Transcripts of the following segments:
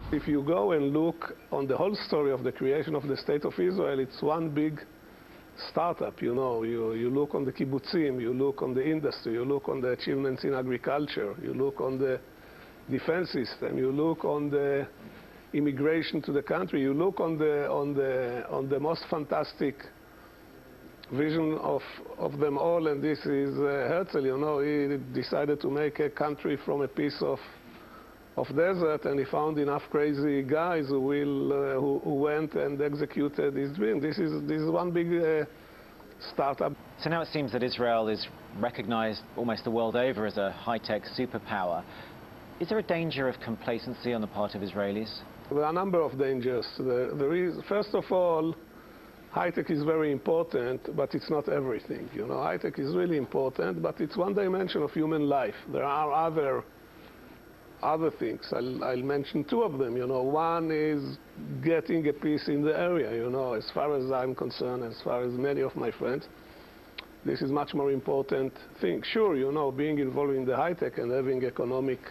If you go and look on the whole story of the creation of the State of Israel, it's one big startup, you know. You look on the kibbutzim, you look on the industry, you look on the achievements in agriculture, you look on the defense system, you look on the immigration to the country, you look on the most fantastic vision of them all, and this is Herzl, you know. He decided to make a country from a piece of desert, and he found enough crazy guys who went and executed his dream. This is one big startup. So now it seems that Israel is recognized almost the world over as a high-tech superpower. Is there a danger of complacency on the part of Israelis? There are a number of dangers. There is, first of all, high-tech is very important, but it's not everything. You know, high-tech is really important, but it's one dimension of human life. There are other things. I'll mention two of them. You know, one is getting a peace in the area. You know, as far as I'm concerned, as far as many of my friends, this is much more important thing. Sure, you know, being involved in the high-tech and having economic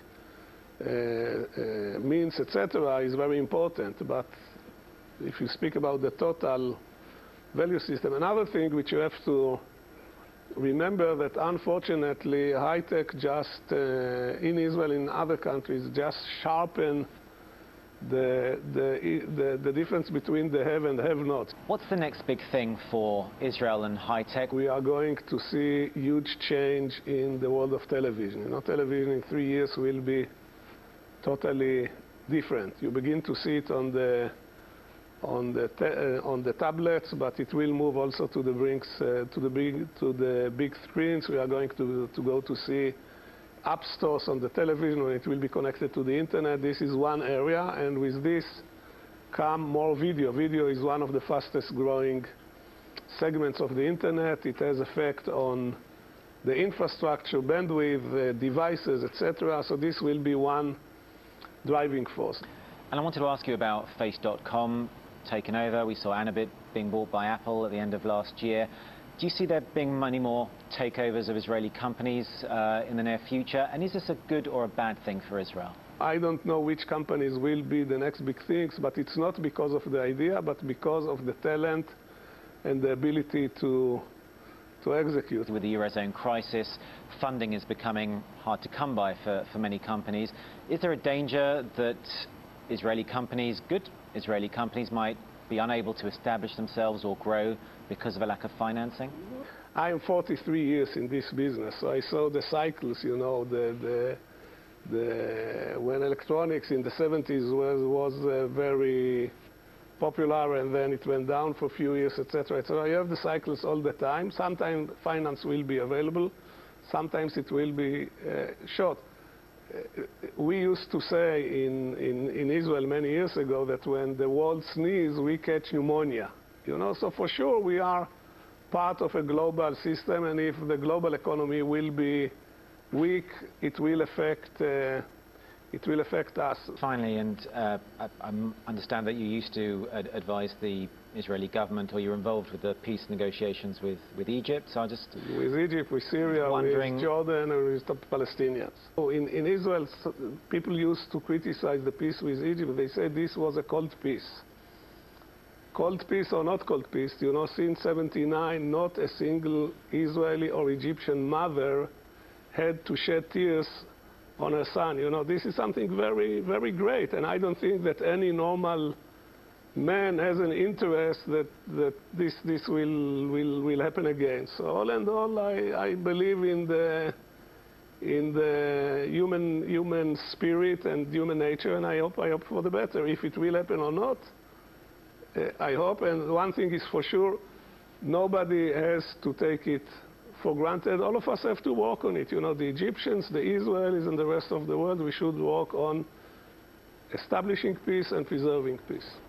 means, etc., is very important. But if you speak about the total value system, another thing which you have to remember, that unfortunately high-tech just in Israel, in other countries, just sharpen the difference between the have and have-nots. What's the next big thing for Israel and high-tech? We are going to see huge change in the world of television. You know, television in 3 years will be totally different. You begin to see it on the tablets, but it will move also to the big screens. We are going to go to see app stores on the television, and it will be connected to the internet. This is one area, and with this come more video. Video is one of the fastest growing segments of the internet. It has effect on the infrastructure, bandwidth, devices, etc. So this will be one driving force. And I wanted to ask you about Face.com taken over. We saw Innovate being bought by Apple at the end of last year. Do you see there being many more takeovers of Israeli companies in the near future? And is this a good or a bad thing for Israel? I don't know which companies will be the next big things, but it's not because of the idea, but because of the talent and the ability to execute. With the Eurozone crisis, funding is becoming hard to come by for many companies. Is there a danger that Israeli companies, good Israeli companies, might be unable to establish themselves or grow because of a lack of financing? I am 43 years in this business, so I saw the cycles, you know, when electronics in the 70s was very popular, and then it went down for a few years, etc., etc. You have the cycles all the time. Sometimes finance will be available, sometimes it will be short. We used to say in Israel many years ago that when the world sneezes, we catch pneumonia. You know, so for sure we are part of a global system, and if the global economy will be weak, it will affect us. Finally, and I understand that you used to advise the Israeli government, or you're involved with the peace negotiations with Egypt. So I just with Egypt, with Syria, with Jordan, and with the Palestinians. So in Israel, people used to criticize the peace with Egypt. They said this was a cold peace. Cold peace or not cold peace, you know, since '79, not a single Israeli or Egyptian mother had to shed tears on her son. You know, this is something very, very great, and I don't think that any normal man has an interest that this will happen again. So all in all, I believe in the human spirit and human nature, and I hope for the better. If it will happen or not, I hope. And one thing is for sure, nobody has to take it for granted. All of us have to work on it. You know, the Egyptians, the Israelis, and the rest of the world, we should work on establishing peace and preserving peace.